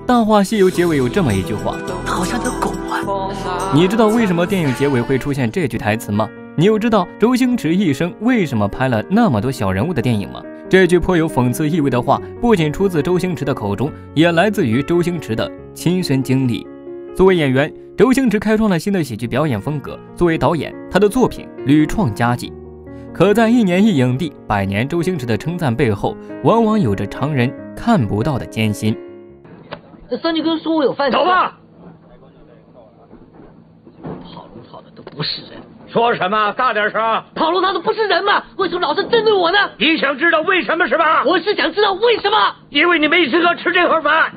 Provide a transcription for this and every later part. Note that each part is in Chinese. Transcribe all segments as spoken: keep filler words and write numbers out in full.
大话西游结尾有这么一句话， 好像条狗啊。 你知道为什么电影结尾会出现这句台词吗？你又知道周星驰一生为什么拍了那么多小人物的电影吗？这句颇有讽刺意味的话，不仅出自周星驰的口中，也来自于周星驰的亲身经历。作为演员，周星驰开创了新的喜剧表演风格；作为导演，他的作品屡创佳绩。可在一年一影帝、百年周星驰的称赞背后，往往有着常人看不到的艰辛。 这三舅哥说我有饭吃。 走吧。 跑路跑的都不是人。 说什么？大点声！ 跑路他的不是人吗？为什么老是针对我呢？ 你想知道为什么是吧？ 我是想知道为什么。 因为你没资格吃这盒饭。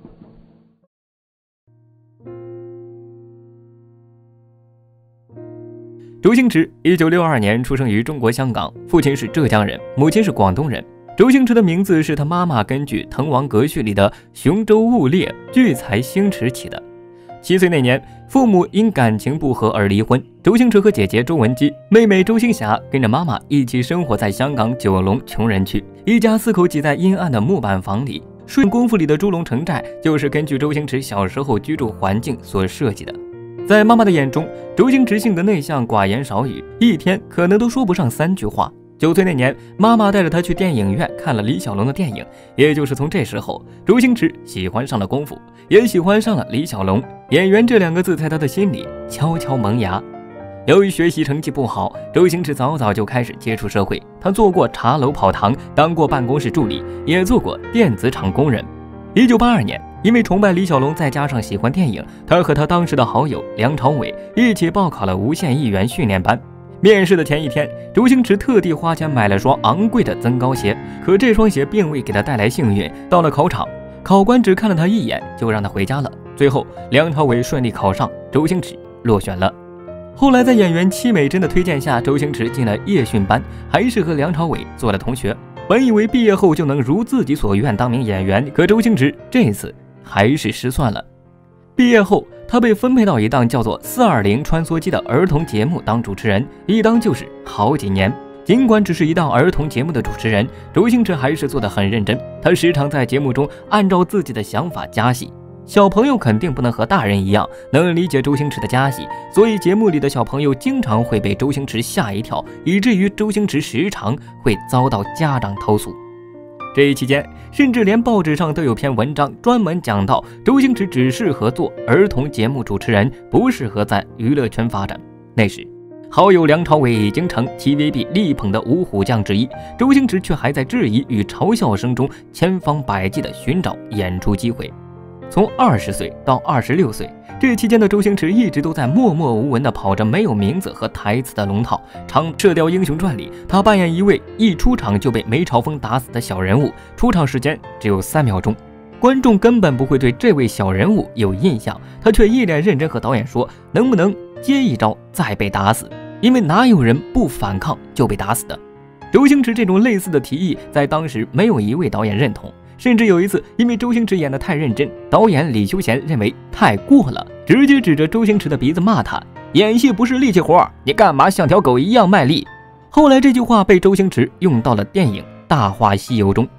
周星驰一九六二年出生于中国香港，父亲是浙江人，母亲是广东人。周星驰的名字是他妈妈根据《滕王阁序》里的雄州雾烈聚财星驰起的。七岁那年，父母因感情不和而离婚，周星驰和姐姐周文姬、妹妹周星霞跟着妈妈一起生活在香港九龙穷人区，一家四口挤在阴暗的木板房里。顺功夫里的猪龙城寨就是根据周星驰小时候居住环境所设计的。在妈妈的眼中，周星驰性格内向，寡言少语，一天可能都说不上三句话。九岁那年，妈妈带着他去电影院看了李小龙的电影，也就是从这时候，周星驰喜欢上了功夫，也喜欢上了李小龙。演员这两个字在他的心里悄悄萌芽。由于学习成绩不好，周星驰早早就开始接触社会。他做过茶楼跑堂，当过办公室助理，也做过电子厂工人。一九八二年，因为崇拜李小龙，再加上喜欢电影，他和他当时的好友梁朝伟一起报考了无线艺员训练班。面试的前一天，周星驰特地花钱买了双昂贵的增高鞋，可这双鞋并未给他带来幸运。到了考场，考官只看了他一眼，就让他回家了。最后，梁朝伟顺利考上，周星驰落选了。后来在演员戚美珍的推荐下，周星驰进了夜训班，还是和梁朝伟做了同学。本以为毕业后就能如自己所愿当名演员，可周星驰这次还是失算了。毕业后，他被分配到一档叫做四二零穿梭机的儿童节目当主持人，一当就是好几年。尽管只是一档儿童节目的主持人，周星驰还是做得很认真。他时常在节目中按照自己的想法加戏。小朋友肯定不能和大人一样能理解周星驰的加戏，所以节目里的小朋友经常会被周星驰吓一跳，以至于周星驰时常会遭到家长投诉。这一期间，甚至连报纸上都有篇文章专门讲到周星驰只适合做儿童节目主持人，不适合在娱乐圈发展。那时好友梁朝伟已经成 T V B 力捧的五虎将之一，周星驰却还在质疑与嘲笑声中千方百计地寻找演出机会。从二十岁到二十六岁，这期间的周星驰一直都在默默无闻地跑着没有名字和台词的龙套。长《射雕英雄传》里，他扮演一位一出场就被梅超风打死的小人物，出场时间只有三秒钟，观众根本不会对这位小人物有印象，他却一脸认真和导演说能不能接一招再被打死，因为哪有人不反抗就被打死的。周星驰这种类似的提议在当时没有一位导演认同，甚至有一次因为周星驰演得太认真，导演李修贤认为太过了，直接指着周星驰的鼻子骂他，演戏不是力气活，你干嘛像条狗一样卖力。后来这句话被周星驰用到了电影《大话西游》中。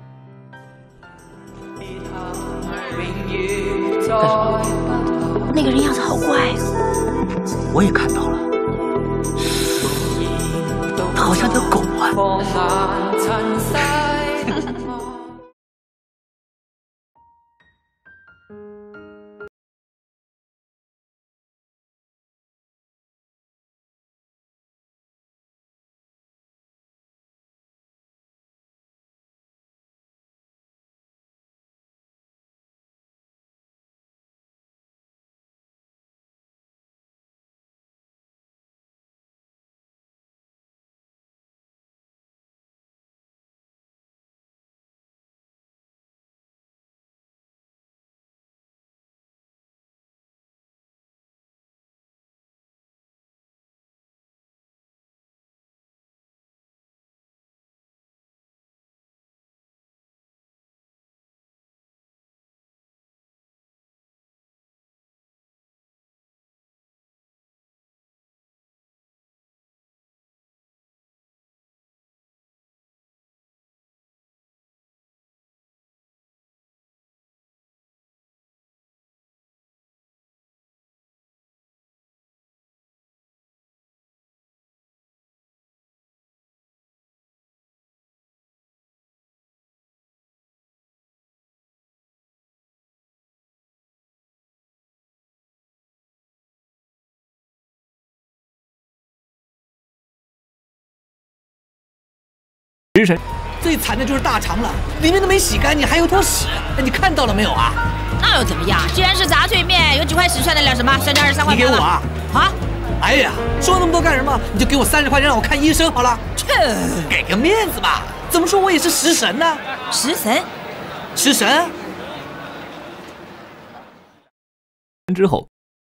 干什么？那个人样子好怪啊。我也看到了，他好像条狗啊。 食神。 最惨的就是大肠了，里面都没洗干净，还有坨屎，你看到了没有啊？ 那又怎么样？既然是杂碎面，有几块屎算得了什么？算这二十三块。 你给我啊！ 啊！ 哎呀，说那么多干什么？你就给我三十块钱让我看医生好了。 切， 给个面子吧。怎么说我也是食神呢？ 食神？ 食神？ 之后。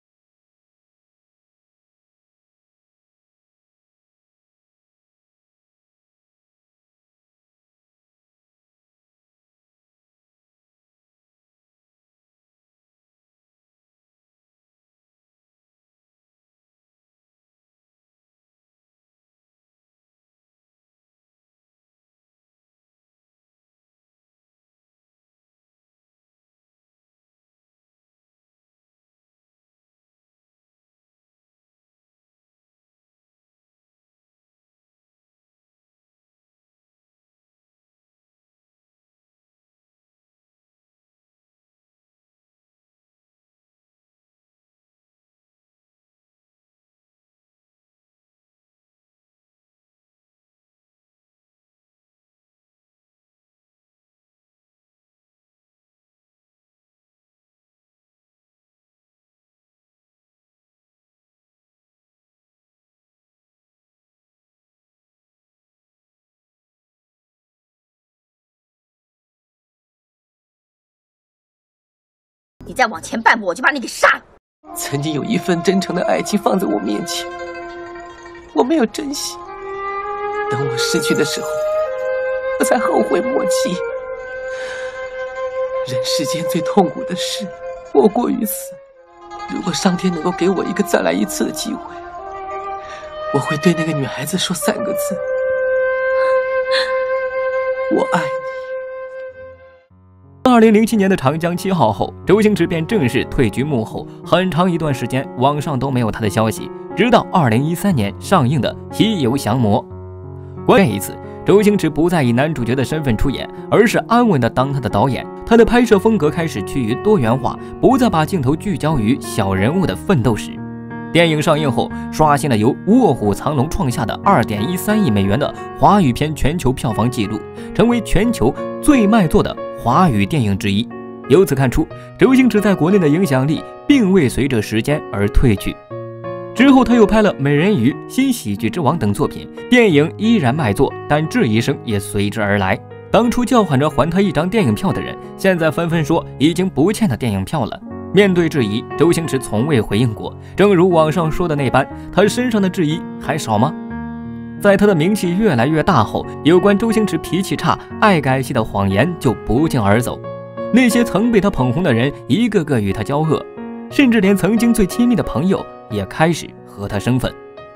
你再往前半步，我就把你给杀了。 曾经有一份真诚的爱情放在我面前，我没有珍惜，等我失去的时候，我才后悔莫及。人世间最痛苦的事，莫过于此。如果上天能够给我一个再来一次的机会，我会对那个女孩子说三个字：我爱你。 二零零七年的长江七号后，周星驰便正式退居幕后，很长一段时间网上都没有他的消息，直到二零一三年上映的《西游降魔》。关键一次，周星驰不再以男主角的身份出演，而是安稳地当他的导演。他的拍摄风格开始趋于多元化，不再把镜头聚焦于小人物的奋斗史。电影上映后，刷新了由《卧虎藏龙》创下的 二点一三亿美元的华语片全球票房纪录，成为全球最卖座的华语电影之一。由此看出，周星驰在国内的影响力并未随着时间而褪去。之后他又拍了《美人鱼》《新喜剧之王》等作品，电影依然卖座，但质疑声也随之而来。当初叫喊着还他一张电影票的人，现在纷纷说已经不欠他电影票了。面对质疑，周星驰从未回应过，正如网上说的那般，他身上的质疑还少吗？在他的名气越来越大后，有关周星驰脾气差、爱改戏的谎言就不胫而走。那些曾被他捧红的人，一个个与他交恶，甚至连曾经最亲密的朋友也开始和他生分。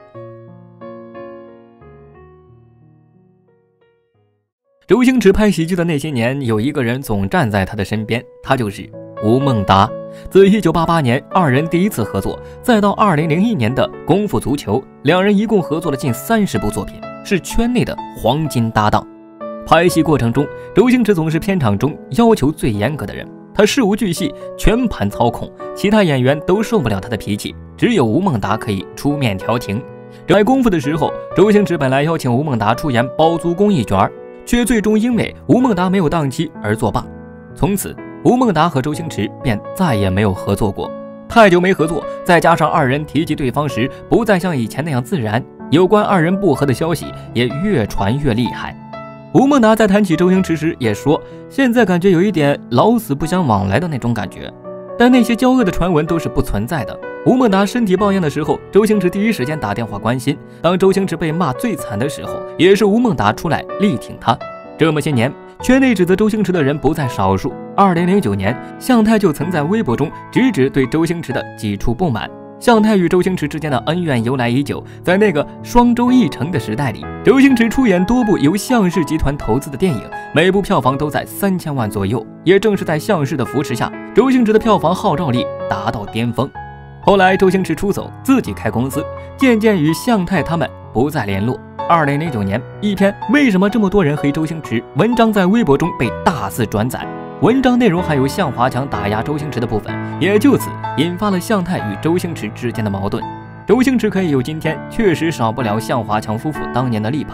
周星驰拍喜剧的那些年，有一个人总站在他的身边，他就是吴孟达。自一九八八年二人第一次合作，再到二零零一年的《功夫足球》，两人一共合作了近三十部作品，是圈内的黄金搭档。拍戏过程中，周星驰总是片场中要求最严格的人，他事无巨细，全盘操控，其他演员都受不了他的脾气，只有吴孟达可以出面调情。拍功夫的时候，周星驰本来邀请吴孟达出演包租公一角，却最终因为吴孟达没有档期而作罢。从此吴孟达和周星驰便再也没有合作过。太久没合作，再加上二人提及对方时不再像以前那样自然，有关二人不和的消息也越传越厉害。吴孟达在谈起周星驰时也说，现在感觉有一点老死不相往来的那种感觉，但那些交恶的传闻都是不存在的。吴孟达身体抱恙的时候，周星驰第一时间打电话关心，当周星驰被骂最惨的时候，也是吴孟达出来力挺他。这么些年，圈内指责周星驰的人不在少数。二零零九年，向太就曾在微博中直指对周星驰的几处不满。向太与周星驰之间的恩怨由来已久，在那个双周一成的时代里，周星驰出演多部由向氏集团投资的电影，每部票房都在三千万左右。也正是在向氏的扶持下，周星驰的票房号召力达到巅峰。后来周星驰出走，自己开公司，渐渐与向太他们不再联络。二零零九年，一篇为什么这么多人黑周星驰文章在微博中被大肆转载，文章内容还有向华强打压周星驰的部分，也就此引发了向太与周星驰之间的矛盾。周星驰可以有今天，确实少不了向华强夫妇当年的力捧，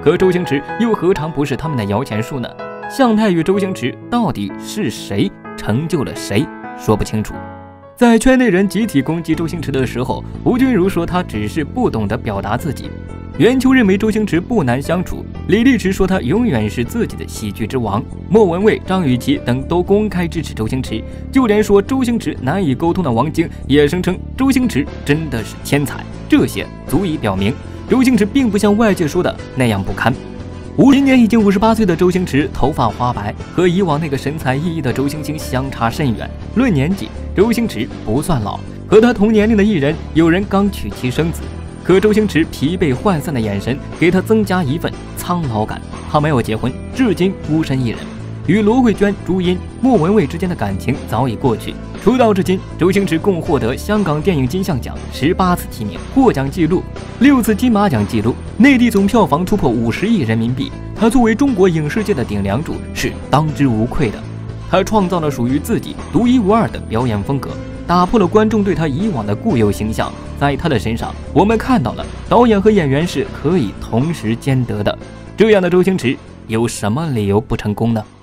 可周星驰又何尝不是他们的摇钱树呢？向太与周星驰到底是谁成就了谁，说不清楚。在圈内人集体攻击周星驰的时候，吴君如说他只是不懂得表达自己，袁秋认为周星驰不难相处，李立池说他永远是自己的喜剧之王，莫文蔚、张雨绮等都公开支持周星驰，就连说周星驰难以沟通的王晶也声称周星驰真的是天才，这些足以表明周星驰并不像外界说的那样不堪。今年已经五十八岁的周星驰头发花白，和以往那个神采奕奕的周星星相差甚远。论年纪，周星驰不算老，和他同年龄的艺人有人刚娶妻生子，可周星驰疲惫涣散的眼神给他增加一份苍老感。他没有结婚，至今孤身一人，与罗慧娟、朱茵、莫文蔚之间的感情早已过去。出道至今，周星驰共获得香港电影金像奖十八次提名，获奖记录六次金马奖记录，内地总票房突破五十亿人民币。他作为中国影视界的顶梁柱，是当之无愧的。他创造了属于自己独一无二的表演风格，打破了观众对他以往的固有形象。在他的身上，我们看到了导演和演员是可以同时兼得的。这样的周星驰有什么理由不成功呢？